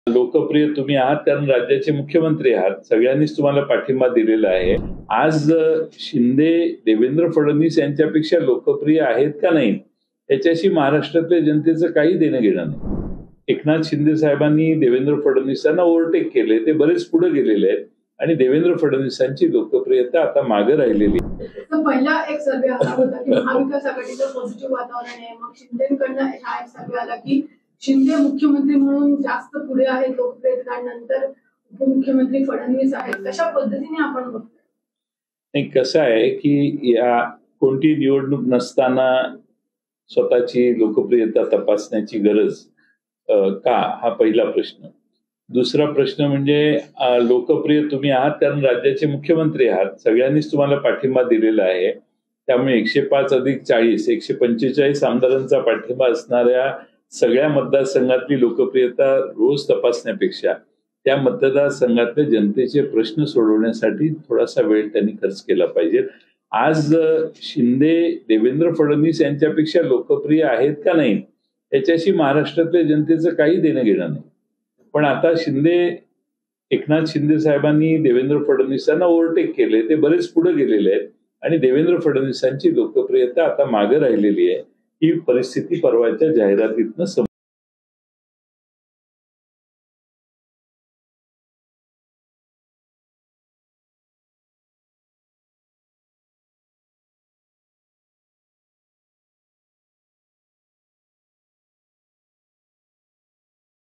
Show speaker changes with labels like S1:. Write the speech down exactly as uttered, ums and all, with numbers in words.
S1: लोकप्रिय तुम्ही आहात कारण राज्याचे मुख्यमंत्री आहात. सगळ्यांनीच तुम्हाला पाठिंबा दिलेला आहे. आज अ, शिंदे देवेंद्र फडणवीस यांच्यापेक्षा लोकप्रिय आहेत का नाही याच्याशी महाराष्ट्रातल्या जनतेचं काही देणं घेणं नाही. एकनाथ शिंदे साहेबांनी देवेंद्र फडणवीसांना ओव्हरटेक केले. ते बरेच पुढे गेलेले आहेत आणि देवेंद्र फडणवीसांची लोकप्रियता आता मागे राहिलेली आहे.
S2: तर पहिला एक सर्वे आला होता की महाविकास आघाडीचं पॉझिटिव्ह वातावरण आहे. मग शिंदेकडनं हा एक सर्वे आला की शिंदे मुख्यमंत्री म्हणून जास्त पुढे आहेत लोकप्रियतेनंतर उपमुख्यमंत्री फडणवीस आहेत. कशा पद्धतीने आपण बघतो?
S1: नाही, कसं आहे की या कोणती निवडणूक नसताना स्वतःची लोकप्रियता तपासण्याची गरज का, हा पहिला प्रश्न. दुसरा प्रश्न म्हणजे लोकप्रिय तुम्ही आहात कारण राज्याचे मुख्यमंत्री आहात. सगळ्यांनीच तुम्हाला पाठिंबा दिलेला आहे. त्यामुळे एकशे पाच अधिक चाळीस एकशे पंचेचाळीस आमदारांचा पाठिंबा असणाऱ्या सगळ्या मतदारसंघातली लोकप्रियता रोज तपासण्यापेक्षा त्या मतदारसंघातल्या जनतेचे प्रश्न सोडवण्यासाठी थोडासा वेळ त्यांनी खर्च केला पाहिजे. आज शिंदे देवेंद्र फडणवीस यांच्यापेक्षा लोकप्रिय आहेत का नाही याच्याशी महाराष्ट्रातल्या जनतेचं काही देणं घेणं नाही. पण आता शिंदे एकनाथ शिंदे साहेबांनी देवेंद्र फडणवीसांना ओव्हरटेक केले. ते बरेच पुढे गेलेले आहेत आणि देवेंद्र फडणवीसांची लोकप्रियता आता मागे राहिलेली आहे. ही परिस्थिती परवाच्या जाहिरातीतनं